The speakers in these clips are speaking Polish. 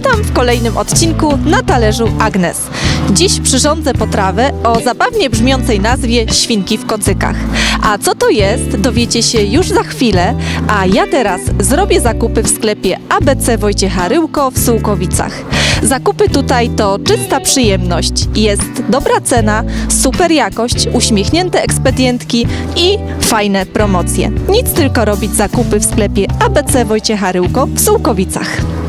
Witam w kolejnym odcinku Na talerzu Agnes. Dziś przyrządzę potrawę o zabawnie brzmiącej nazwie świnki w kocykach. A co to jest, dowiecie się już za chwilę, a ja teraz zrobię zakupy w sklepie ABC Wojciecha Ryłko w Sułkowicach. Zakupy tutaj to czysta przyjemność. Jest dobra cena, super jakość, uśmiechnięte ekspedientki i fajne promocje. Nic tylko robić zakupy w sklepie ABC Wojciecha Ryłko w Sułkowicach.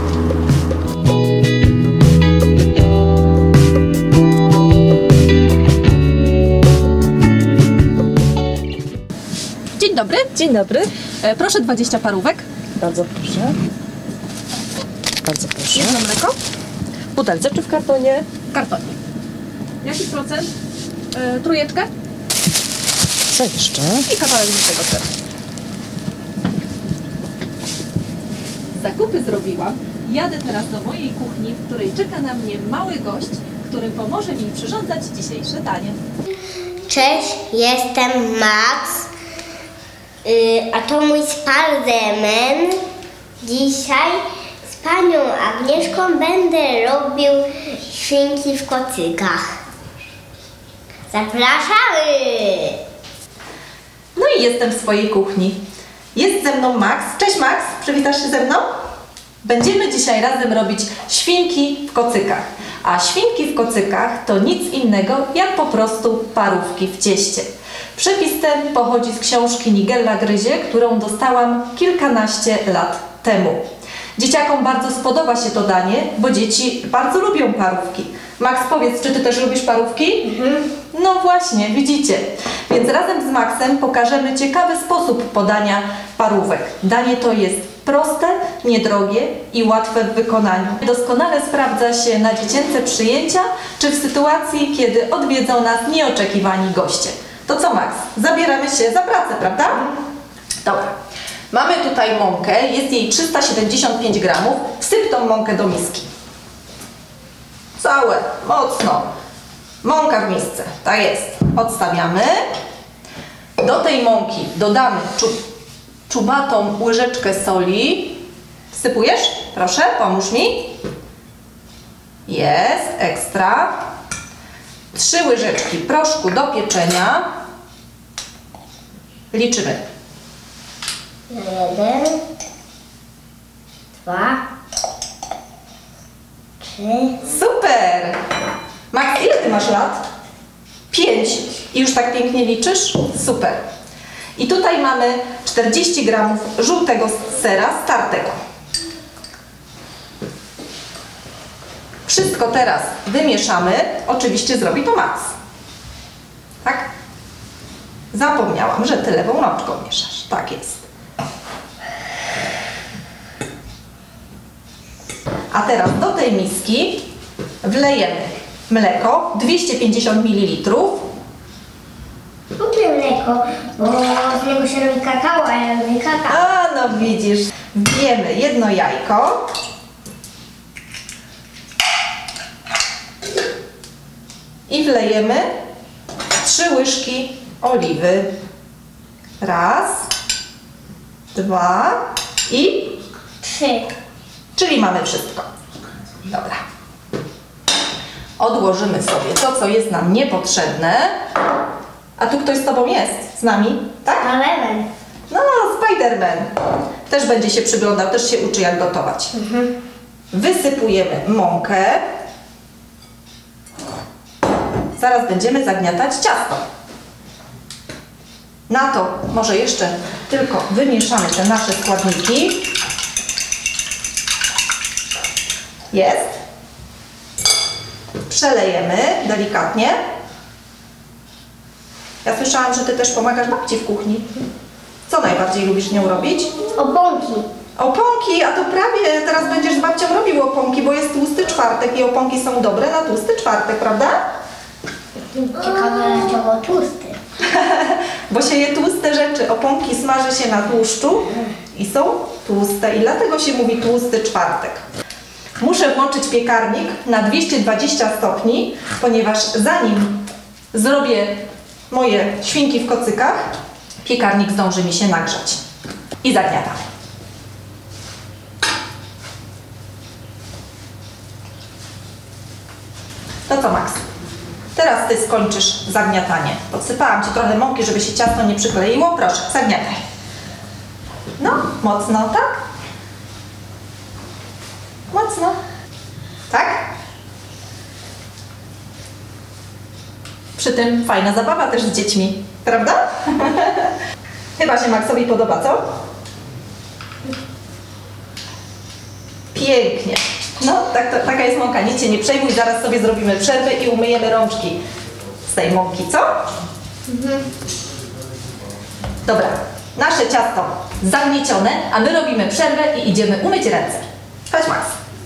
Dzień dobry. Dzień dobry. Proszę 20 parówek. Bardzo proszę. Bardzo proszę. Jedno mleko. W butelce czy w kartonie? W kartonie. Jaki procent? Trójeczkę Co jeszcze? i kawałek żółtego sera. Zakupy zrobiłam. Jadę teraz do mojej kuchni, w której czeka na mnie mały gość, który pomoże mi przyrządzać dzisiejsze danie. Cześć, jestem Max, a to mój Spiderman. Dzisiaj z panią Agnieszką będę robił świnki w kocykach. Zapraszamy! No i jestem w swojej kuchni. Jest ze mną Max. Cześć Max, przywitasz się ze mną? Będziemy dzisiaj razem robić świnki w kocykach. A świnki w kocykach to nic innego jak po prostu parówki w cieście. Przepis ten pochodzi z książki Nigella Gryzie, którą dostałam kilkanaście lat temu. Dzieciakom bardzo spodoba się to danie, bo dzieci bardzo lubią parówki. Max, powiedz, czy ty też lubisz parówki? No właśnie, widzicie. Więc razem z Maxem pokażemy ciekawy sposób podania parówek. Danie to jest proste, niedrogie i łatwe w wykonaniu. Doskonale sprawdza się na dziecięce przyjęcia, czy w sytuacji, kiedy odwiedzą nas nieoczekiwani goście. To co, Max? Zabieramy się za pracę, prawda? Dobra. Mamy tutaj mąkę, jest jej 375 gramów. Wsyp tą mąkę do miski. Całe, mocno. Mąka w misce, tak jest. Odstawiamy. Do tej mąki dodamy czubatą łyżeczkę soli. Wsypujesz? Proszę, pomóż mi. Jest, ekstra. 3 łyżeczki proszku do pieczenia. Liczymy. 1, 2, 3. Super! Max, ile ty masz lat? 5. I już tak pięknie liczysz? Super. I tutaj mamy 40 gramów żółtego sera startego. Wszystko teraz wymieszamy. Oczywiście zrobi to Max. Tak? Zapomniałam, że ty lewą rączką mieszasz. Tak jest. A teraz do tej miski wlejemy mleko 250 ml. Lubię mleko, bo z niego się robi kakao, a ja lubię kakao. A no widzisz, wbijemy jedno jajko. I wlejemy 3 łyżki oliwy. 1, 2 i 3. Czyli mamy wszystko. Dobra. Odłożymy sobie to, co jest nam niepotrzebne. A tu ktoś z tobą jest? Z nami? Tak? Eleven. No, Spiderman. Też będzie się przyglądał, też się uczy, jak gotować. Wysypujemy mąkę. Zaraz będziemy zagniatać ciasto. Na to może jeszcze tylko wymieszamy te nasze składniki. Jest. Przelejemy delikatnie. Ja słyszałam, że ty też pomagasz babci w kuchni. Co najbardziej lubisz nią robić? Oponki. Oponki, a to prawie teraz będziesz z babcią robił oponki, bo jest tłusty czwartek i oponki są dobre na tłusty czwartek, prawda? Ciekawe, dlaczego tłusty. Bo się je tłuste rzeczy. Oponki smaży się na tłuszczu i są tłuste i dlatego się mówi tłusty czwartek. Muszę włączyć piekarnik na 220 stopni, ponieważ zanim zrobię moje świnki w kocykach, piekarnik zdąży mi się nagrzać. I zagniatam. To co, Max? Teraz Ty skończysz zagniatanie. Podsypałam Ci trochę mąki, żeby się ciasto nie przykleiło. Proszę, zagniataj. No, mocno, tak? Mocno. Tak? Przy tym fajna zabawa też z dziećmi, prawda? Chyba się Maxowi podoba, co? Pięknie. No, taka jest mąka. Nic się nie przejmuj, zaraz sobie zrobimy przerwę i umyjemy rączki z tej mąki, co? Dobra, nasze ciasto zagniecione, a my robimy przerwę i idziemy umyć ręce. Chodź, Max.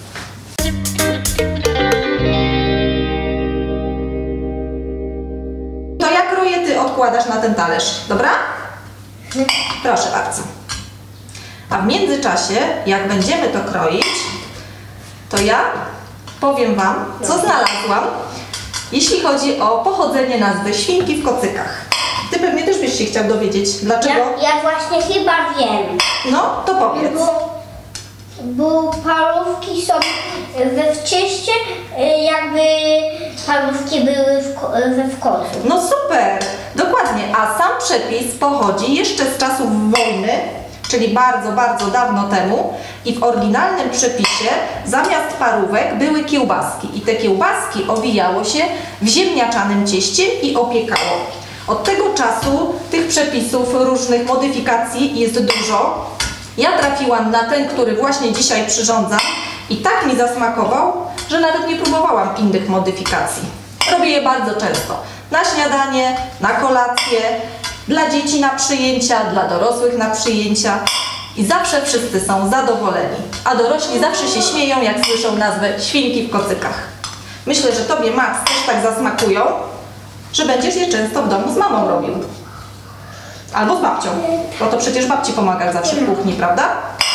To ja kroję, Ty odkładasz na ten talerz, dobra? Proszę bardzo. A w międzyczasie, jak będziemy to kroić, to ja powiem Wam, co znalazłam, jeśli chodzi o pochodzenie nazwy świnki w kocykach. Ty pewnie też byś się chciał dowiedzieć, dlaczego? Ja właśnie chyba wiem. No, to powiedz. Bo parówki są w cieście, jakby parówki były w kocu. No super, dokładnie. A sam przepis pochodzi jeszcze z czasów wojny, czyli bardzo, bardzo dawno temu, i w oryginalnym przepisie zamiast parówek były kiełbaski i te kiełbaski owijało się w ziemniaczanym cieście i opiekało. Od tego czasu tych przepisów, różnych modyfikacji jest dużo. Ja trafiłam na ten, który właśnie dzisiaj przyrządzam i tak mi zasmakował, że nawet nie próbowałam innych modyfikacji. Robię je bardzo często. Na śniadanie, na kolację, dla dzieci na przyjęcia, dla dorosłych na przyjęcia i zawsze wszyscy są zadowoleni, a dorośli zawsze się śmieją, jak słyszą nazwę świnki w kocykach. Myślę, że Tobie, Max, też tak zasmakują, że będziesz je często w domu z mamą robił. Albo z babcią, bo to przecież babci pomaga zawsze w kuchni, prawda?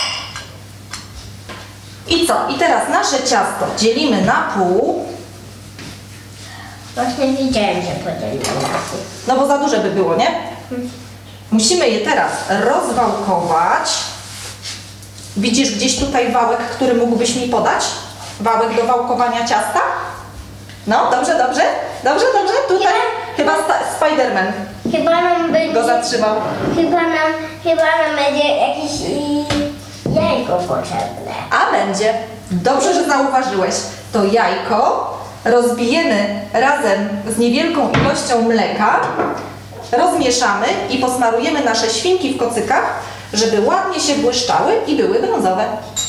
I co? I teraz nasze ciasto dzielimy na pół. Właśnie widziałem, że podzieliłem na pół. No bo za duże by było, nie? Musimy je teraz rozwałkować. Widzisz gdzieś tutaj wałek, który mógłbyś mi podać? Wałek do wałkowania ciasta? No, dobrze, dobrze. Dobrze, dobrze. Tutaj chyba Spiderman Chyba nam będzie... go zatrzymał. Chyba nam będzie jakieś jajko potrzebne. A będzie. Dobrze, że zauważyłeś. To jajko rozbijemy razem z niewielką ilością mleka, rozmieszamy i posmarujemy nasze świnki w kocykach, żeby ładnie się błyszczały i były brązowe.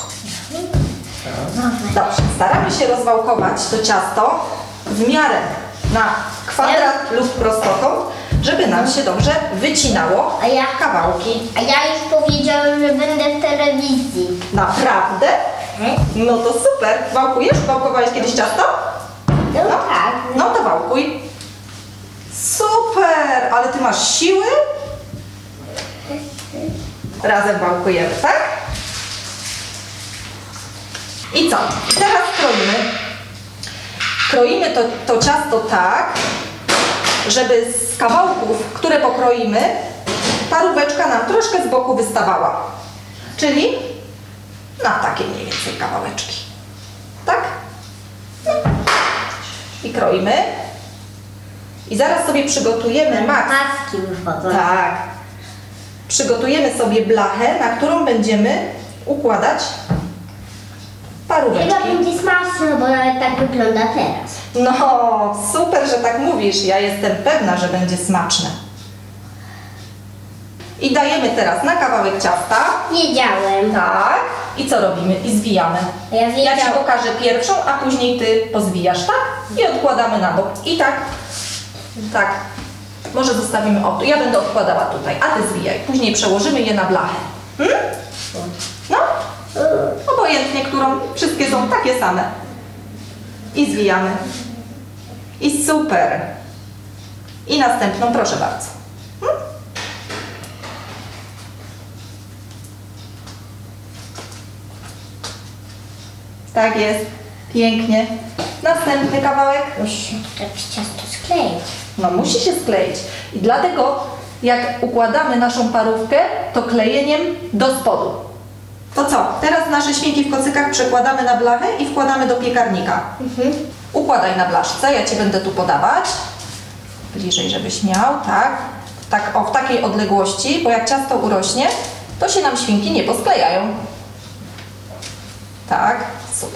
Dobrze, staramy się rozwałkować to ciasto w miarę na kwadrat lub prostokąt, żeby nam się dobrze wycinało kawałki. A ja już powiedziałem, że będę w telewizji. Naprawdę? No to super. Wałkujesz? Wałkowałeś kiedyś ciasto? No tak. No to wałkuj. Super! Ale Ty masz siły? Razem wałkujemy, tak? I co? Teraz kroimy. Kroimy to ciasto tak, żeby z kawałków, które pokroimy, paróweczka nam troszkę z boku wystawała. Czyli na takie mniej więcej kawałeczki. Tak? I kroimy. I zaraz sobie przygotujemy, Max. Paski wychodzą. Tak. Przygotujemy sobie blachę, na którą będziemy układać paróweczki. Chyba będzie smaczne, bo nawet tak wygląda teraz. No, super, że tak mówisz. Ja jestem pewna, że będzie smaczne. I dajemy teraz na kawałek ciasta. Wiedziałem. Tak. I co robimy? I zwijamy. Ja Ci pokażę pierwszą, a później Ty pozwijasz, tak? I odkładamy na bok. I tak. Tak. Może zostawimy o tu. Ja będę odkładała tutaj, a Ty zwijaj. Później przełożymy je na blachę. No. Obojętnie, którą. Wszystkie są takie same. I zwijamy. I super. I następną, proszę bardzo. Tak jest. Pięknie. Następny kawałek. Musi się tak ciasto skleić. No musi się skleić. I dlatego jak układamy naszą parówkę, to klejeniem do spodu. To co? Teraz nasze świnki w kocykach przekładamy na blachę i wkładamy do piekarnika. układaj na blaszce, ja Ci będę tu podawać. Bliżej, żebyś miał, tak. Tak, o, w takiej odległości, bo jak ciasto urośnie, to się nam świnki nie posklejają. Tak, super.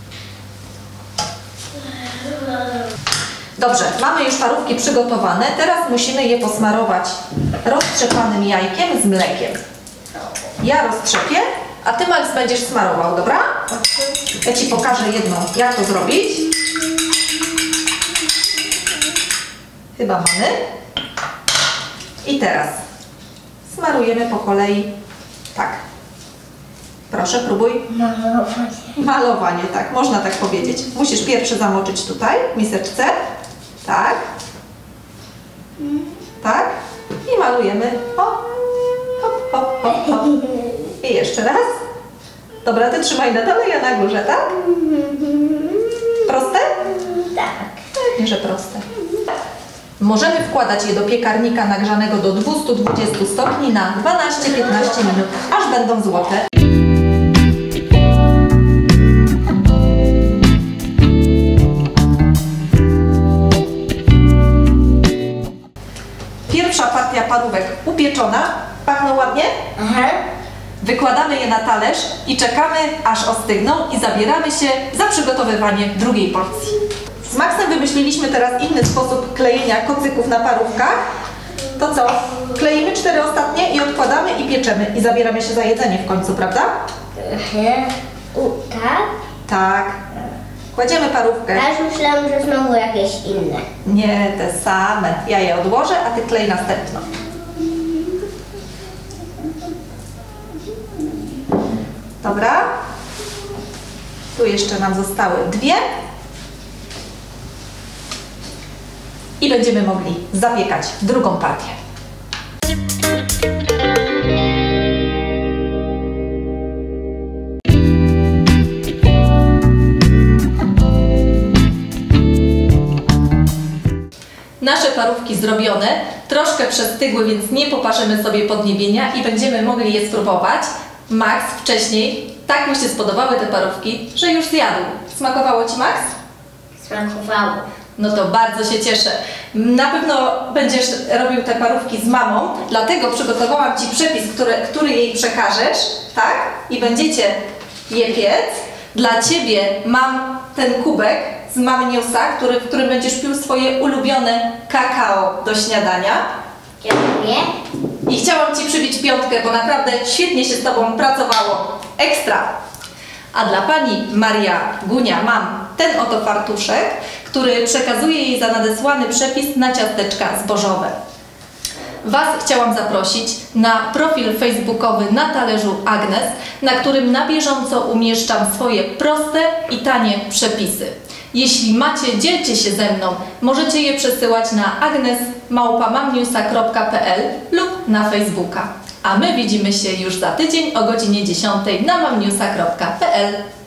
Dobrze, mamy już parówki przygotowane. Teraz musimy je posmarować roztrzepanym jajkiem z mlekiem. Ja roztrzepię, a Ty, Max, będziesz smarował, dobra? Ja Ci pokażę jedną, jak to zrobić. Chyba mamy. I teraz smarujemy po kolei tak. Proszę, próbuj. Malowanie. Malowanie, tak, można tak powiedzieć. Musisz pierwszy zamoczyć tutaj, w miseczce. Tak. Tak. I malujemy. Hop, hop, hop, hop, hop. I jeszcze raz. Dobra, Ty trzymaj na dole, ja na górze, tak? Proste? Tak. Pewnie, że proste. Możemy wkładać je do piekarnika nagrzanego do 220 stopni na 12-15 minut, aż będą złote. Pierwsza partia parówek upieczona. Pachną ładnie? Aha. Wykładamy je na talerz i czekamy, aż ostygną i zabieramy się za przygotowywanie drugiej porcji. Z Maxem wymyśliliśmy teraz inny sposób klejenia kocyków na parówkach. To co? Kleimy 4 ostatnie i odkładamy i pieczemy. I zabieramy się za jedzenie w końcu, prawda? Tak? Tak. Kładziemy parówkę. Ja już myślałam, że znowu jakieś inne. Nie, te same. Ja je odłożę, a Ty klej następną. Dobra. Tu jeszcze nam zostały 2. I będziemy mogli zapiekać drugą partię. Nasze parówki zrobione, troszkę przestygły, więc nie poparzymy sobie podniebienia i będziemy mogli je spróbować. Max wcześniej tak mu się spodobały te parówki, że już zjadł. Smakowało Ci, Max? Smakowało. No to bardzo się cieszę. Na pewno będziesz robił te parówki z mamą, dlatego przygotowałam Ci przepis, który jej przekażesz, tak? I będziecie je piec. Dla Ciebie mam ten kubek z Mamniusa, w którym będziesz pił swoje ulubione kakao do śniadania. Dziękuję. I chciałam Ci przybić 5, bo naprawdę świetnie się z Tobą pracowało. Ekstra! A dla Pani Maria Gunia mam ten oto fartuszek, który przekazuje jej za nadesłany przepis na ciasteczka zbożowe. Was chciałam zaprosić na profil facebookowy Na Talerzu Agnes, na którym na bieżąco umieszczam swoje proste i tanie przepisy. Jeśli macie, dzielcie się ze mną. Możecie je przesyłać na agnes@mamniusa.pl lub na Facebooka. A my widzimy się już za tydzień o godzinie 10 na mamniusa.pl.